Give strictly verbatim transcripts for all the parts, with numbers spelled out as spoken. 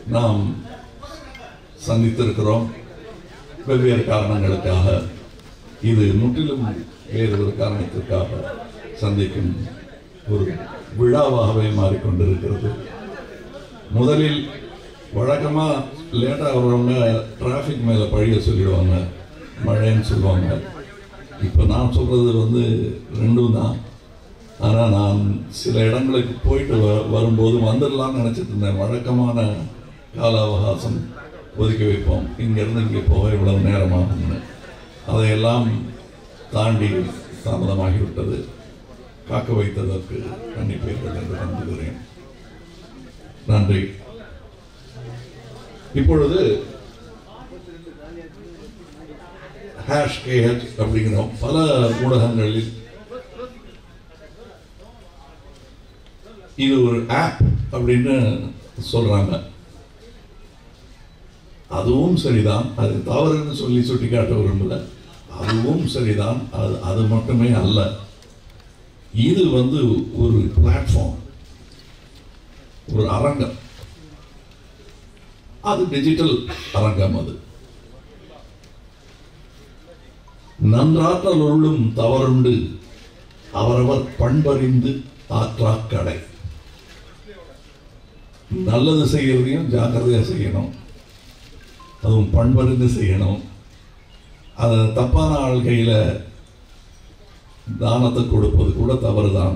நாம் சந்தித்திருக்கிறோம். வெவ்வேறு காரணங்களுக்காக, இது முற்றிலும் வேறு ஒரு காரணத்திற்காக சந்திக்கும் ஒரு விழாவாகவே மாறிக்கொண்டிருக்கிறது. முதலில் வழக்கமாக லேட்டாக வர்றவங்க டிராஃபிக் மேலே பழிய சொல்லிடுவாங்க, மழைன்னு சொல்லுவாங்க. இப்போ நான் சொல்கிறது வந்து ரெண்டும் தான். ஆனால் நான் சில இடங்களுக்கு போயிட்டு வ வரும்போது வந்துடலாம்னு நினச்சிட்டு இருந்தேன். வழக்கமான கால அவகாசம் ஒதுக்கி வைப்போம், இங்கேருந்து இங்கே போக இவ்வளவு நேரமாகும்னு. அதையெல்லாம் தாண்டி தாமதமாகிவிட்டது. காக்க வைத்ததற்கு மன்னிப்பீர்கள் என்று நம்புகிறேன். நன்றி. இப்பொழுது ஹேஷ் கேஹெச் அப்படிங்கிறோம். பல ஊடகங்களில் இது ஒரு ஆப் அப்படின்னு சொல்றாங்க. அதுவும் சரிதான், அது தவறுன்னு சொல்லி சுட்டி காட்ட விரும்பல. அதுவும் சரிதான், அது அது மட்டுமே அல்ல. இது வந்து ஒரு பிளாட்ஃபார்ம், ஒரு அரங்கம். அது டிஜிட்டல் அரங்கம். அது நன்றாற்றல் உள்ளும் தவறுண்டு அவரவர் பண்பறிந்து ஆற்றாக்கடை. நல்லது செய்யறதையும் ஜாக்கிரதையா செய்யணும், அதுவும் பண்பறிந்து செய்யணும். அது தப்பான ஆள் கையில தானத்தை கொடுப்பது கூட தவறுதான்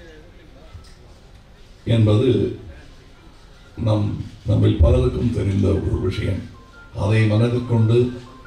என்பது நம் நம்மில் பலருக்கும் தெரிந்த ஒரு விஷயம். அதை மனதில் கொண்டு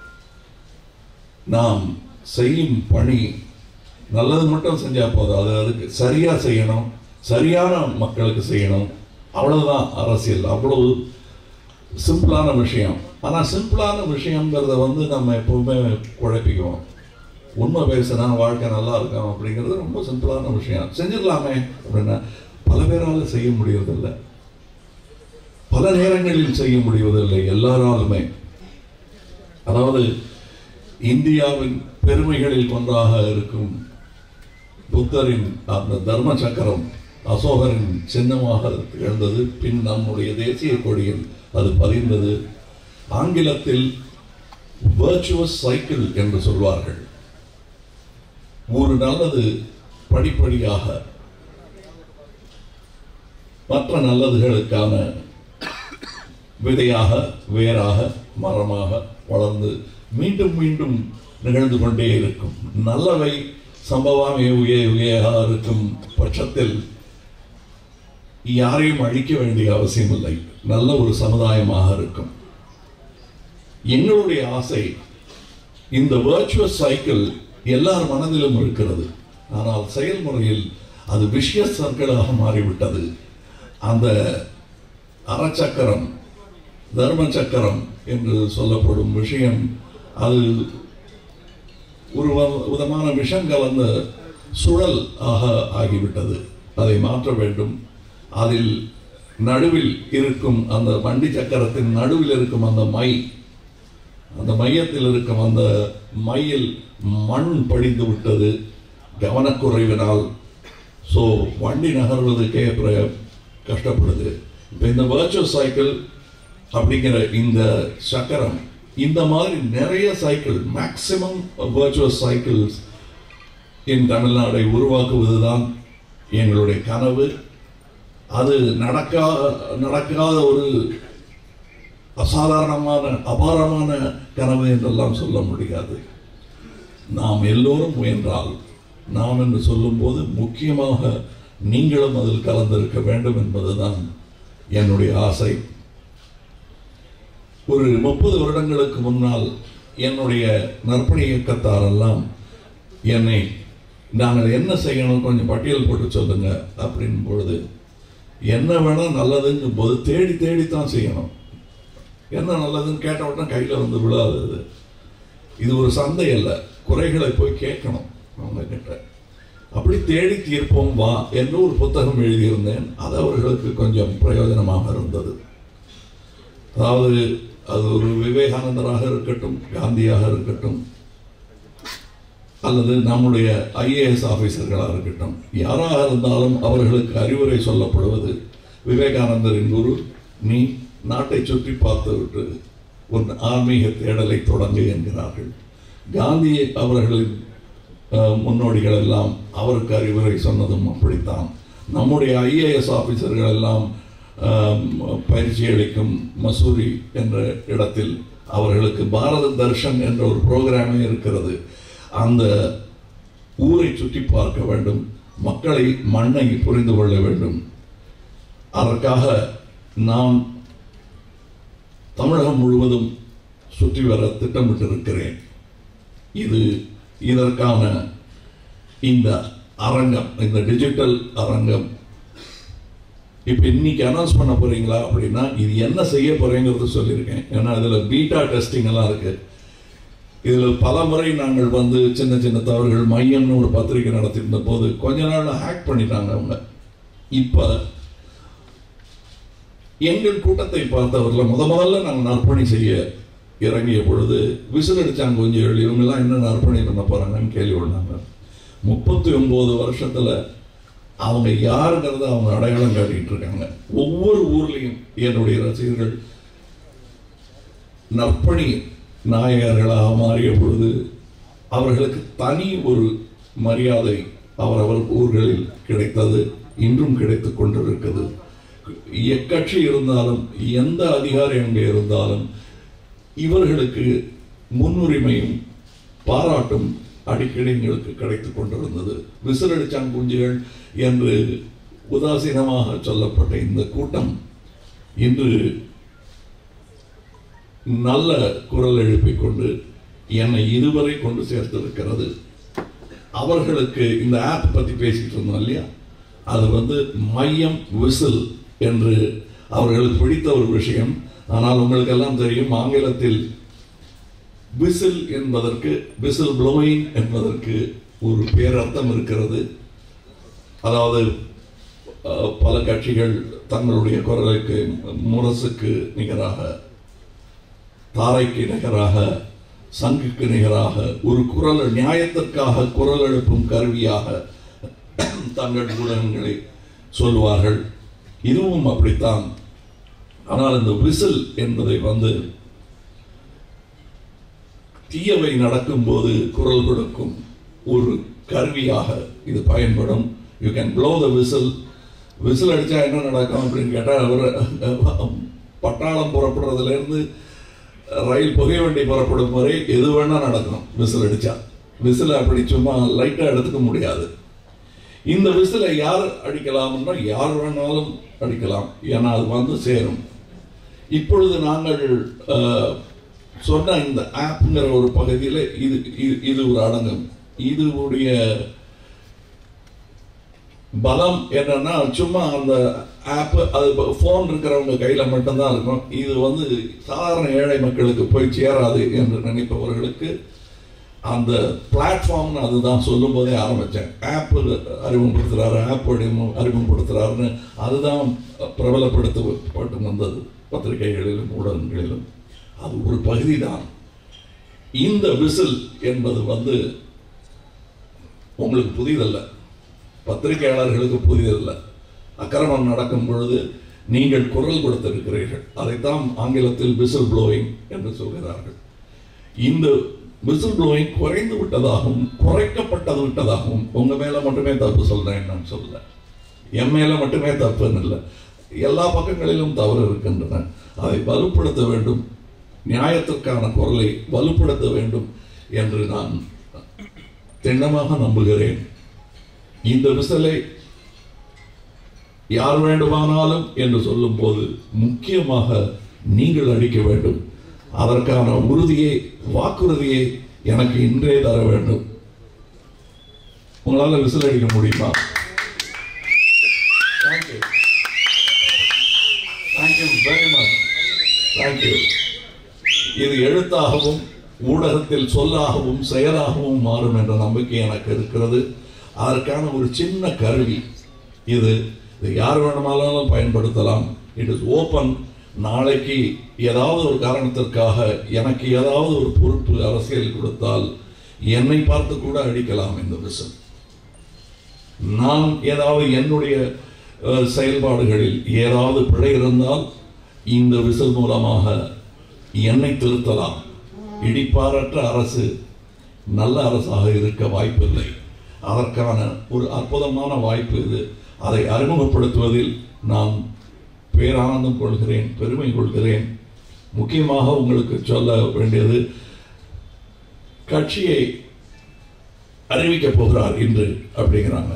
நாம் செய்யும் பணி நல்லது மட்டும் செஞ்சா போதும், அது அதுக்கு சரியா செய்யணும், சரியான மக்களுக்கு செய்யணும். அவ்வளவுதான் அரசியல். அவ்வளவு சிம்பிளான விஷயம். ஆனால் சிம்பிளான விஷயங்கிறத வந்து நம்ம எப்பவுமே குழப்பிக்குவோம். உண்மை பேசினா வாழ்க்கை நல்லா இருக்கும் அப்படிங்கிறது ரொம்ப சிம்பிளான விஷயம். செஞ்சிடலாமே அப்படின்னா பல பேரால் செய்ய முடிவதில்லை, பல நேரங்களில் செய்ய முடிவதில்லை எல்லாராலுமே. அதாவது இந்தியாவின் பெருமைகளில் ஒன்றாக இருக்கும் புத்தரின் அந்த தர்ம சக்கரம் அசோகரின் சின்னமாக திகழ்ந்தது. பின் நம்முடைய தேசிய கொடியில் அது பதிந்தது. ஆங்கிலத்தில் வர்ச்சுவஸ் சைக்கிள் என்று சொல்வார்கள். ஒரு நல்லது படிப்படியாக மற்ற நல்லதுகளுக்கான விதையாக, வேறாக, மரமாக வளர்ந்து மீண்டும் மீண்டும் நிகழ்ந்து கொண்டே இருக்கும். நல்லவை சம்பவம் இருக்கும் பட்சத்தில் யாரையும் அழிக்க வேண்டிய அவசியம் இல்லை. நல்ல ஒரு சமுதாயமாக இருக்கும். எங்களுடைய ஆசை இந்த வர்ச்சுவஸ் சைக்கிள் எல்லார் மனதிலும் இருக்கிறது. ஆனால் செயல்முறையில் அது விஷயஸ் சர்க்கிளாக மாறிவிட்டது. அந்த அறச்சக்கரம், தர்ம சக்கரம் என்று சொல்லப்படும் விஷயம் அது ஒரு விதமான விஷம் கலந்த சுழல் ஆக ஆகிவிட்டது. அதை மாற்ற வேண்டும். அதில் நடுவில் இருக்கும் அந்த வண்டி சக்கரத்தின் நடுவில் இருக்கும் அந்த மை, அந்த மையத்தில் இருக்கும் அந்த மையில் மண் படிந்து விட்டது கவனக்குறைவினால். ஸோ வண்டி நகர்வதற்கே கஷ்டப்படுது. இப்போ இந்த வர்ச்சுவல் சைக்கிள் அப்படிங்கிற இந்த சக்கரம், இந்த மாதிரி நிறைய cycle, maximum virtual cycles in தமிழ்நாடை உருவாக்குவதுதான் எங்களுடைய கனவு. அது நடக்கா நடக்காத ஒரு அசாதாரணமான அபாரமான கனவு என்றெல்லாம் சொல்ல முடியாது. நாம் எல்லோரும் முயன்றால், நாம் என்று சொல்லும் போது முக்கியமாக நீங்களும் அதில் கலந்திருக்க வேண்டும் என்பதுதான் என்னுடைய ஆசை. ஒரு முப்பது வருடங்களுக்கு முன்னால் என்னுடைய நற்பணி இயக்கத்தாரெல்லாம் என்னை நாங்கள் என்ன செய்யணும் கொஞ்சம் பட்டியல் போட்டு சொல்லுங்க அப்படின் பொழுது, என்ன வேணா நல்லதுங்கும் போது தேடி தேடித்தான் செய்யணும். என்ன நல்லதுன்னு கேட்ட உடனே கையில் வந்து விழாது. இது ஒரு சந்தை அல்ல, குறைகளை போய் கேட்கணும் அவங்க கிட்ட. அப்படி தேடி தீர்ப்போம் வா என்று ஒரு புத்தகம் எழுதியிருந்தேன். அது அவர்களுக்கு கொஞ்சம் பிரயோஜனமாக இருந்தது. அதாவது அது ஒரு விவேகானந்தராக இருக்கட்டும், காந்தியாக இருக்கட்டும், அல்லது நம்முடைய ஐஏஎஸ் ஆபீசர்களாக இருக்கட்டும், யாராக இருந்தாலும் அவர்களுக்கு அறிவுரை சொல்லப்படுவது விவேகானந்தரின் குரு நீ, நாட்டை சுற்றி பார்த்துவிட்டு ஒரு ஆன்மீக தேடலை தொடங்கு என்கிறார்கள். காந்தி அவர்களின் முன்னோடிகள் எல்லாம் அவருக்கு அறிவுரை சொன்னதும் அப்படித்தான். நம்முடைய ஐஏஎஸ் ஆபீசர்கள் எல்லாம் பயிற்சி அளிக்கும் மசூரி என்ற இடத்தில் அவர்களுக்கு பாரத தர்ஷன் என்ற ஒரு புரோகிராமே இருக்கிறது. அந்த ஊரை சுற்றி பார்க்க வேண்டும், மக்களை மண்ணை புரிந்து கொள்ள வேண்டும். அதற்காக நான் தமிழகம் முழுவதும் சுற்றி வர திட்டமிட்டிருக்கிறேன். இது இதற்கான இந்த அரங்கம், இந்த டிஜிட்டல் அரங்கம் இப்போ இன்னைக்கு அனௌன்ஸ் பண்ண போறீங்களா அப்படின்னா இது என்ன செய்ய போறீங்கிறது சொல்லியிருக்கேன். ஏன்னா இதில் பீட்டா டெஸ்டிங் எல்லாம் இருக்கு. இதில் பல முறை நாங்கள் வந்து சின்ன சின்ன தவறுகள், மையம்னு ஒரு பத்திரிகை நடத்தியிருந்த போது கொஞ்ச நாள் ஹேக் பண்ணிட்டாங்க அவங்க. இப்போ எங்கள் கூட்டத்தை பார்த்தவர்கள் முத முதல்ல நாங்கள் நற்பணி செய்ய இறங்கிய பொழுது விசில் அடிச்சாங்க கொஞ்சம் ஏழு, இவங்கெல்லாம் என்ன நற்பணி பண்ண போறாங்கன்னு கேள்வி விடுறாங்க. முப்பத்தி ஒன்பது வருஷத்துல அவங்க யாருங்கிறத அவங்க அடையாளம் காட்டிட்டு இருக்காங்க. ஒவ்வொரு ஊர்லையும் என்னுடைய ரசிகர்கள் நற்பணி நாயகர்களாக மாறிய பொழுது அவர்களுக்கு தனி ஒரு மரியாதை அவரவர் ஊர்களில் கிடைத்தது, இன்றும் கிடைத்துக் கொண்டிருக்கிறது. எக்கட்சி இருந்தாலும் எந்த அதிகாரி அங்கே இருந்தாலும் இவர்களுக்கு முன்னுரிமையும் பாராட்டும் அடிக்கடி எங்களுக்கு கிடைத்துக் கொண்டிருந்தது. விசிலடிச்சான் குஞ்சுகள் என்று உதாசீனமாக சொல்லப்பட்ட இந்த கூட்டம் இன்று நல்ல குரல் எழுப்பிக் கொண்டு என்னை இதுவரை கொண்டு சேர்த்திருக்கிறது. அவர்களுக்கு இந்த ஆப் பத்தி பேசிட்டு இருந்தோம் இல்லையா, அது வந்து மையம் விசில் என்று அவர்களுக்கு பிடித்த ஒரு விஷயம். ஆனால் உங்களுக்கு எல்லாம் தெரியும், ஆங்கிலத்தில் விசில் என்பதற்கு, விசில் ப்ளோயிங் என்பதற்கு ஒரு பேரர்த்தம் இருக்கிறது. அதாவது பல கட்சிகள் தங்களுடைய குரலுக்கு, முரசுக்கு நிகராக, தாரைக்கு நிகராக, சங்குக்கு நிகராக ஒரு குரல், நியாயத்திற்காக குரல் எழுப்பும் கருவியாக தங்கள் ஊடகங்களை சொல்வார்கள். இதுவும் அப்படித்தான். ஆனால் இந்த விசில் என்பதை வந்து தீயவை நடக்கும் போது குரல் கொடுக்கும் ஒரு கருவியாக இது பயன்படும். You can blow the whistle. Whistle அடிச்சா என்ன நடக்கும் அப்படின்னு கேட்டால், அவர் பட்டாளம் புறப்படுறதுல இருந்து ரயில் புகை வண்டி புறப்படும் வரை எது வேணா நடக்கும் விசில் அடிச்சா. விசில் அப்படி சும்மா லைட்டா எடுத்துக்க முடியாது. இந்த விசிலை யார் அடிக்கலாம்னா யார் வேணாலும் அடிக்கலாம், ஏன்னா அது வந்து சேரும். இப்பொழுது நாங்கள் சொன்ன இந்த ஆப்ங்கிற ஒரு பகுதியில் இது இது ஒரு அடங்கும். இதுடைய பலம் என்னன்னா, சும்மா அந்த ஆப் அது போன் இருக்கிறவங்க கையில மட்டும்தான் இருக்கும். இது வந்து சாதாரண ஏழை மக்களுக்கு போய் சேராது என்று நினைப்பவர்களுக்கு அந்த பிளாட்ஃபார்ம்னு அதுதான் சொல்லும் போதே ஆரம்பித்தேன். ஆப் அறிமுகப்படுத்துகிறாரு, ஆப் அறிமுகப்படுத்துகிறாருன்னு அதுதான் பிரபலப்படுத்தப்பட்டு வந்தது பத்திரிகைகளிலும் ஊடகங்களிலும். அது ஒரு பகுதி தான். இந்த விசில் என்பது வந்து உங்களுக்கு புதிதல்ல, பத்திரிகையாளர்களுக்கு புதிதல்ல. அக்கிரமம் நடக்கும் பொழுது நீங்கள் குரல் கொடுத்திருக்கிறீர்கள். அதைத்தான் ஆங்கிலத்தில் விசில் ப்ளோயிங் என்று சொல்கிறார்கள். இந்த விசில் ப்ளோயிங் குறைந்து விட்டதாகவும் குறைக்கப்பட்டது விட்டதாகவும் உங்க மேல மட்டுமே தப்பு சொல்றேன் நான் சொல்ல, என் மேல மட்டுமே தப்புன்னு இல்லை, எல்லா பக்கங்களிலும் தவறு இருக்கின்றன. அதை வலுப்படுத்த வேண்டும், நியாயத்திற்கான குரலை வலுப்படுத்த வேண்டும் என்று நான் திண்ணமாக நம்புகிறேன். இந்த விசிலை யார் வேண்டுமானாலும் என்று சொல்லும் போது முக்கியமாக நீங்கள் அடிக்க வேண்டும். அதற்கான உறுதியை, வாக்குறுதியை எனக்கு இன்றே தர வேண்டும். உங்களால் விசில் அடிக்க முடியுமா? Thank you thank you very much thank you. இது எழுத்தாகவும் ஊடகத்தில் சொல்லாகவும் செயலாகவும் மாறும் என்ற நம்பிக்கை எனக்கு இருக்கிறது. அதற்கான ஒரு சின்ன கருவி இது. இது யார் வேணுமானாலும் பயன்படுத்தலாம். It is open. நாளைக்கு ஏதாவது ஒரு காரணத்திற்காக எனக்கு ஏதாவது ஒரு பொறுப்பு அரசியல் கொடுத்தால் என்னை பார்த்து கூட அடிக்கலாம் இந்த விசில். நான் ஏதாவது என்னுடைய செயல்பாடுகளில் ஏதாவது பிழை இருந்தால் இந்த விசில் மூலமாக என்னை திருத்தலாம். இடிப்பாரற்ற அரசு நல்ல அரசாக இருக்க வாய்ப்பில்லை. அதற்கான ஒரு அற்புதமான வாய்ப்பு இது. அதை அறிமுகப்படுத்துவதில் நான் பேரானந்தம் கொள்கிறேன், பெருமை கொள்கிறேன். முக்கியமாக உங்களுக்கு சொல்ல வேண்டியது, கட்சியை அறிவிக்கப் போகிறார் இன்று அப்படிங்கிறாங்க.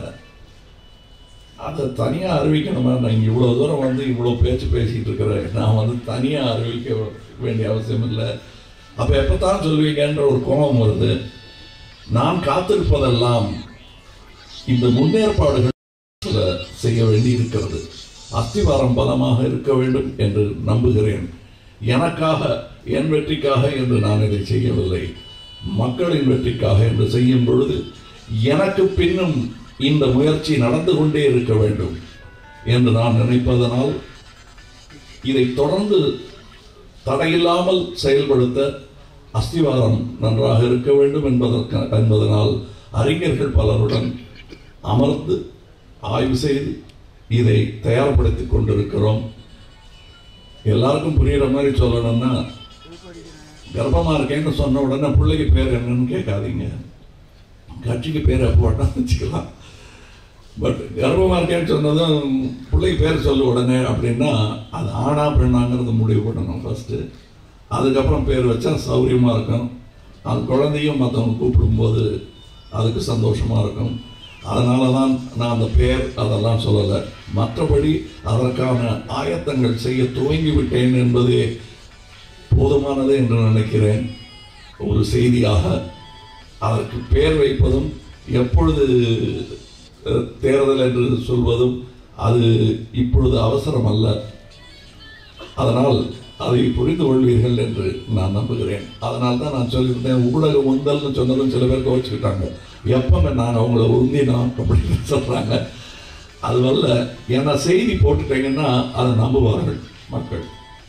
அதை தனியாக அறிவிக்கணுமா? நான் இவ்வளோ தூரம் வந்து இவ்வளோ பேச்சு பேசிகிட்டு இருக்கிறேன். நான் வந்து தனியாக அறிவிக்க வேண்டிய அவசியம் இல்லை. அப்போ எப்போ தான் சொல்லுவீங்கன்ற ஒரு கோபம் வருது. நான் காத்திருப்பதெல்லாம் இந்த முன்னேற்பாடுகள் செய்ய வேண்டி இருக்கிறது. அஸ்திவாரம் பலமாக இருக்க வேண்டும் என்று நம்புகிறேன். எனக்காக, என் வெற்றிக்காக என்று நான் இதை செய்யவில்லை, மக்களின் வெற்றிக்காக என்று செய்யும் பொழுது எனக்கு பின்னும் இந்த முயற்சி நடந்து கொண்டே இருக்க வேண்டும் என்று நான் நினைப்பதனால் இதை தொடர்ந்து தடையில்லாமல் செயல்படுத்த அஸ்திவாரம் நன்றாக இருக்க வேண்டும் என்பதற்கு என்பதனால் அறிஞர்கள் பலருடன் அமர்ந்து ஆய்வு செய்து இதை தயார்படுத்திக் கொண்டிருக்கிறோம். எல்லாருக்கும் புரியுற மாதிரி சொல்லணும்னா, கர்ப்பமா இருக்கேன்னு சொன்ன உடனே பிள்ளைக்கு பேர் என்னன்னு கேட்காதீங்க. கட்சிக்கு பேர் போட்டா வச்சுக்கலாம். பட் கர்ப்பமா இருக்கேன்னு சொன்னதும் பிள்ளைக்கு பேர் சொல்ல உடனே அப்படின்னா அது ஆனா பெண்ணாங்கிறது முடிவு பண்ணணும் ஃபர்ஸ்ட். அதுக்கப்புறம் பேர் வச்சா சௌரியமா இருக்கும். அது குழந்தையும் மற்றவங்க கூப்பிடும்போது அதுக்கு சந்தோஷமா இருக்கும். அதனால தான் நான் அந்த பேர் அதெல்லாம் சொல்லலை. மற்றபடி அதற்கான ஆயத்தங்கள் செய்ய துவங்கி விட்டேன் என்பதே போதுமானது என்று நினைக்கிறேன். ஒரு செய்தியாக அதற்கு பெயர் வைப்பதும் எப்பொழுது தேர்தல் என்று சொல்வதும் அது இப்பொழுது அவசரம் அல்ல. அதனால் அதை புரிந்து கொள்வீர்கள் என்று நான் நம்புகிறேன். அதனால் தான் நான் சொல்லியிருந்தேன், ஊடக உந்தல்னு சொன்னதும் சில பேர் கோச்சிக்கிட்டாங்க. எப்பவுமே நான் அவங்கள உந்தினோம் அப்படின்னு சொல்றாங்க. அதுவல்ல, ஏன்னா செய்தி போட்டுட்டீங்கன்னா அதை நம்புவார்கள் மக்கள்.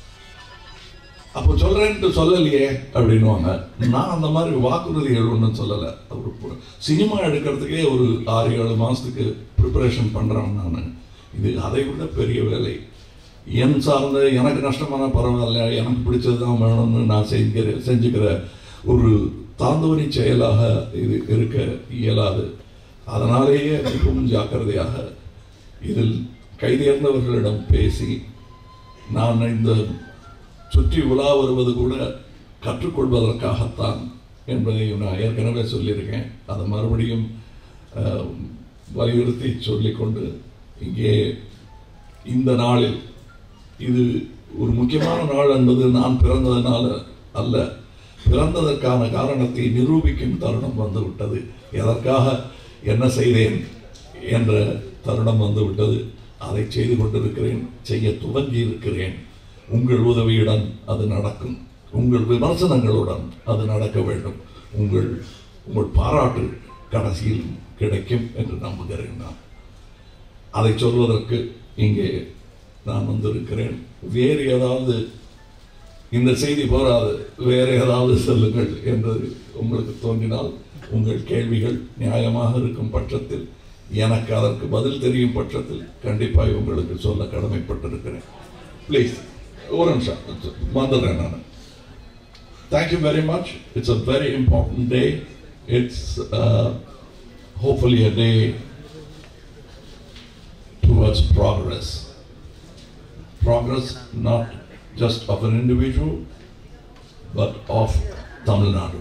அப்போ சொல்றேன்ட்டு சொல்லலையே அப்படின்வாங்க. நான் அந்த மாதிரி வாக்குறுதிகள் ஒன்றும் சொல்லலை. ஒரு சினிமா எடுக்கிறதுக்கே ஒரு ஆறு ஏழு மாதத்துக்கு ப்ரிப்பரேஷன் பண்ணுறேன் நான். இது அதை விட பெரிய வேலை. என் சார்ந்த எனக்கு நஷ்டமான பரவாயில்ல, எனக்கு பிடிச்சது தான் வேணும்னு நான் செஞ்சுக்கிற செஞ்சுக்கிற ஒரு தாந்தவனி செயலாக இது இருக்க இயலாது. அதனாலேயே மிகவும் ஜாக்கிரதையாக இதில் கைதேர்ந்தவர்களிடம் பேசி, நான் இந்த சுற்றி உலா வருவது கூட கற்றுக்கொள்வதற்காகத்தான் என்பதை நான் ஏற்கனவே சொல்லியிருக்கேன். அதை மறுபடியும் வலியுறுத்தி சொல்லிக்கொண்டு, இங்கே இந்த நாளில் இது ஒரு முக்கியமான நாள் என்பது நான் பிறந்ததனால அல்ல, பிறந்ததற்கான காரணத்தை நிரூபிக்கும் தருணம் வந்துவிட்டது. எதற்காக என்ன செய்தேன் என்ற தருணம் வந்துவிட்டது. அதை செய்து கொண்டிருக்கிறேன், செய்ய துவங்கி இருக்கிறேன். உங்கள் உதவியுடன் அது நடக்கும். உங்கள் விமர்சனங்களுடன் அது நடக்க வேண்டும். உங்கள் உங்கள் பாராட்டு கடைசியில் கிடைக்கும் என்று நம்புகிறேன். நான் அதை சொல்வதற்கு இங்கே நான் வந்திருக்கிறேன். வேறு ஏதாவது இந்த செய்தி போராது, வேறு ஏதாவது சொல்லுங்கள் என்று உங்களுக்கு தோன்றினால், உங்கள் கேள்விகள் நியாயமாக இருக்கும் பட்சத்தில், எனக்கு அதற்கு பதில் தெரியும் பட்சத்தில் கண்டிப்பாக உங்களுக்கு சொல்ல கடமைப்பட்டிருக்கிறேன். ப்ளீஸ் ஒரு நிமிஷம் வந்துடுறேன் நான். Thank you very much. It's a very important day. It's hopefully a day towards progress. Progress not just of an individual, but of Tamil Nadu.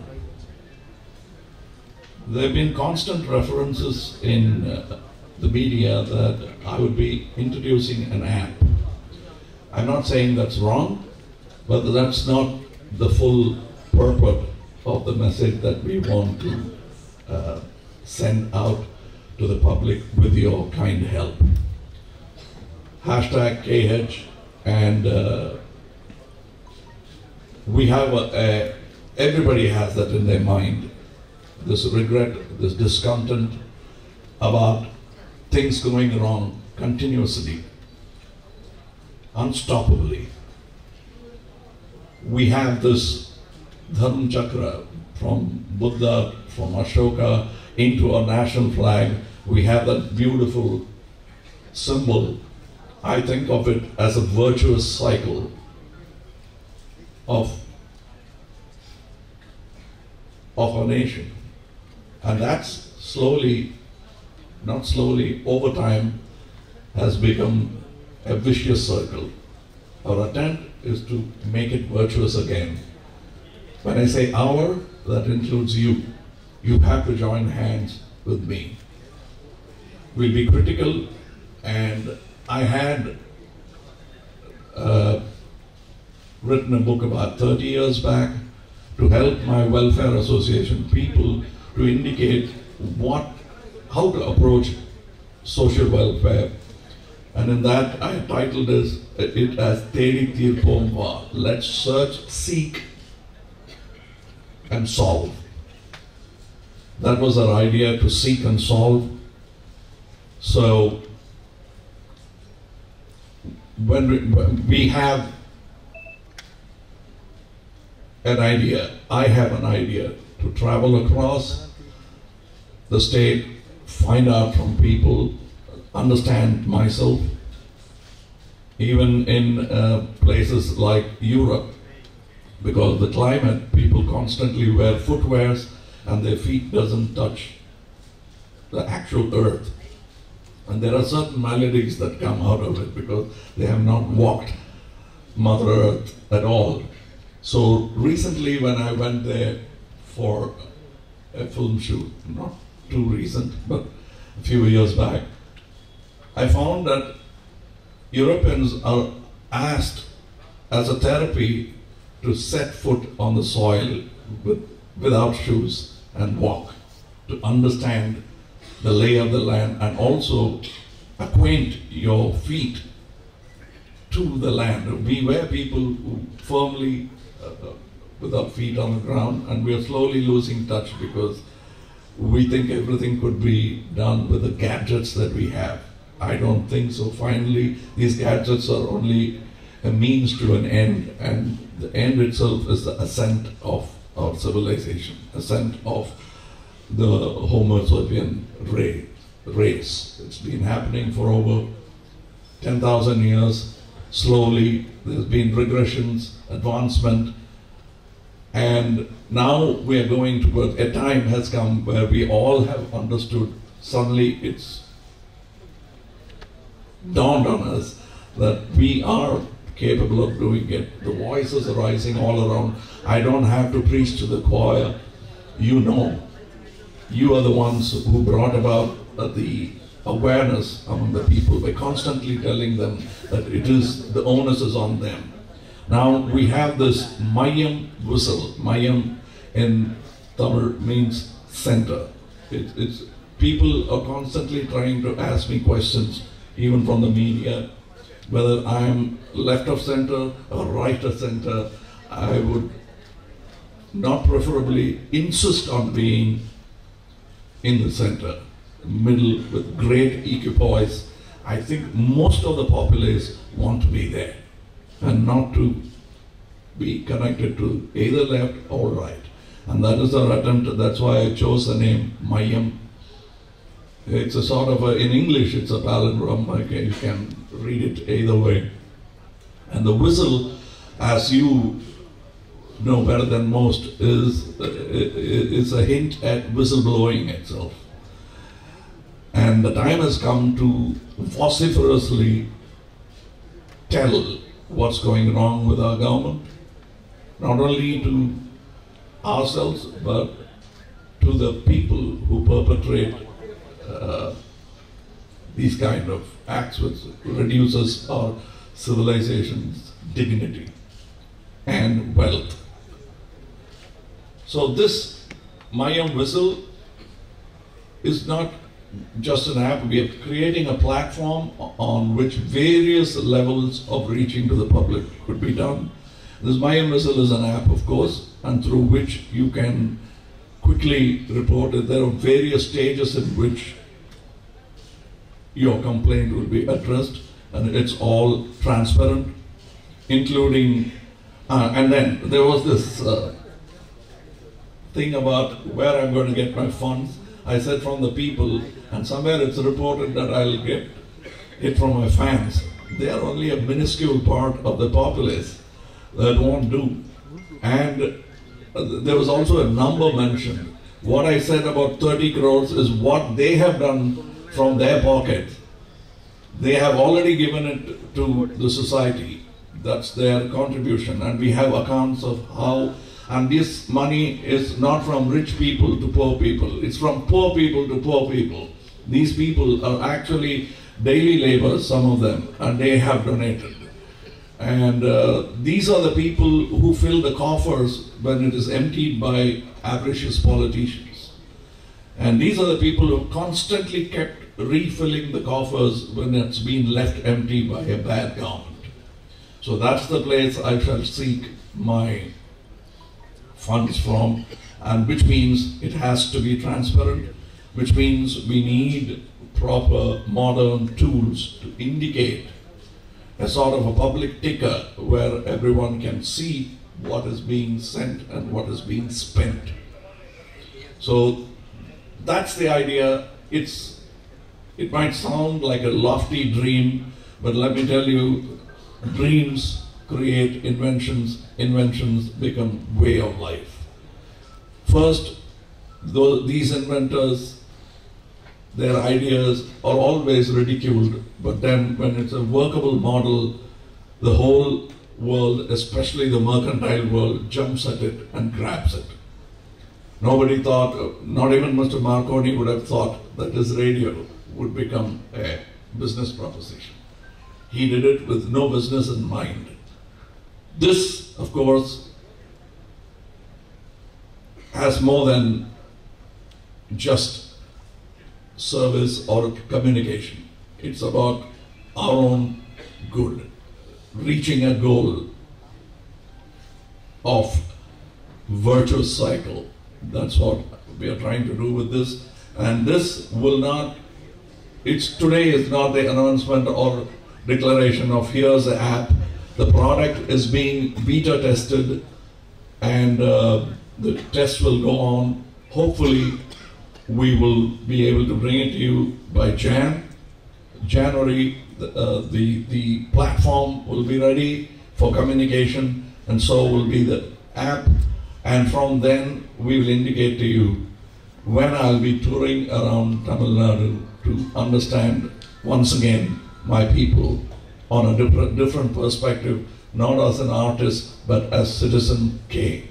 There have been constant references in uh, the media that I would be introducing an app. I'm not saying that's wrong, but that's not the full purport of the message that we want to uh, send out to the public with your kind help. Hashtag K H, and uh, we have a, a, everybody has that in their mind, this regret, this discontent about things going wrong continuously, unstoppably. We have this Dharma Chakra from Buddha, from Ashoka into our national flag. We have that beautiful symbol. I think of it as a virtuous cycle of, of our nation. And that's slowly, not slowly, over time, has become a vicious circle. Our attempt is to make it virtuous again. When I say our, that includes you. You have to join hands with me. We'll be critical, and I had uh, written a book about thirty years back to help my welfare association people to indicate what, how to approach social welfare. And in that I titled this, it as Thedi Tirpom Va. Let's search, seek, and solve. That was our idea, to seek and solve. So when we, when we have an idea, I have an idea to travel across the state, find out from people, understand myself. Even in uh, places like Europe, because the climate, people constantly wear footwears and their feet doesn't touch the actual earth. And there are certain maladies that come out of it because they have not walked Mother Earth at all. So recently when I went there for a film shoot, not too recent, but a few years back, I found that Europeans are asked as a therapy to set foot on the soil with, without shoes and walk, to understand the lay of the land and also acquaint your feet to the land. We were people who firmly uh, with our feet on the ground, and we are slowly losing touch because we think everything could be done with the gadgets that we have. I don't think so. Finally, these gadgets are only a means to an end, and the end itself is the ascent of our civilization, ascent of the Homo sapien race. It's been happening for over ten thousand years. Slowly, there's been regressions, advancement, and now we are going towards a time has come where we all have understood. Suddenly, it's dawned on us that we are capable of doing it. The voices are rising all around. I don't have to preach to the choir. You know, you are the ones who brought about uh, the awareness among the people by constantly telling them that it is, the onus is on them. Now we have this Mayam whistle. Mayam in Tamil means center. It, it's, people are constantly trying to ask me questions, even from the media, whether I'm left of center or right of center. I would not preferably insist on being in the center, middle with great equipoise. I think most of the populace want to be there and not to be connected to either left or right. And that is our attempt. That's why I chose the name Mayam. It's a sort of a, in English it's a palindrome. Okay, you can read it either way. And the whistle, as you know better than most, is, is a hint at whistleblowing itself. And the time has come to vociferously tell what's going wrong with our government, not only to ourselves, but to the people who perpetrate uh, these kind of acts which reduces our civilization's dignity and wealth. So this Mayam whistle is not just an app. We are creating a platform on which various levels of reaching to the public could be done. This Mayam whistle is an app, of course, and through which you can quickly report it. There are various stages in which your complaint will be addressed, and it's all transparent, including, uh, and then there was this uh, thing about where I'm going to get my funds. I said from the people, and somewhere it's reported that I'll get it from my fans. They are only a minuscule part of the populace that won't do. And uh, there was also a number mentioned. What I said about thirty crores is what they have done from their pocket. They have already given it to the society. That's their contribution. And we have accounts of how, and this money is not from rich people to poor people. It's from poor people to poor people. These people are actually daily laborers, some of them, and they have donated. And uh, these are the people who fill the coffers when it is emptied by avaricious politicians. And these are the people who constantly kept refilling the coffers when it's been left empty by a bad government. So that's the place I shall seek my funds from, and which means it has to be transparent, which means we need proper modern tools to indicate a sort of a public ticker where everyone can see what is being sent and what is being spent. So that's the idea. It's, it might sound like a lofty dream, but let me tell you, dreams create inventions, inventions become way of life. First, though these inventors, their ideas are always ridiculed, but then when it's a workable model, the whole world, especially the mercantile world, jumps at it and grabs it. Nobody thought, not even Mister Marconi would have thought that this radio would become a business proposition. He did it with no business in mind. This, of course, has more than just service or communication. It's about our own good, reaching a goal of virtuous cycle. That's what we are trying to do with this. And this will not, it's today is not the announcement or declaration of here's the app. The product is being beta tested, and uh, the test will go on. Hopefully we will be able to bring it to you by Jan. January, the, uh, the, the platform will be ready for communication, and so will be the app. And from then, we will indicate to you when I'll be touring around Tamil Nadu to understand once again my people on a different, different perspective, not as an artist, but as Citizen K.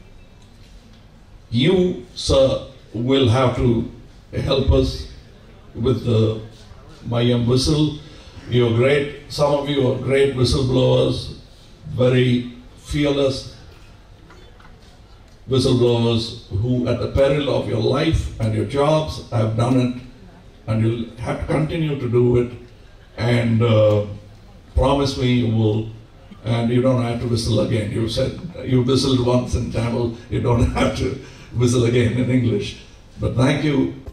You, sir, will have to help us with the Mayam whistle. You're great, some of you are great whistleblowers, very fearless whistleblowers who at the peril of your life and your jobs have done it, and you'll have to continue to do it, and uh, promise me you will, and you don't have to whistle again. You said you whistled once in Tamil, you don't have to whistle again in English. But thank you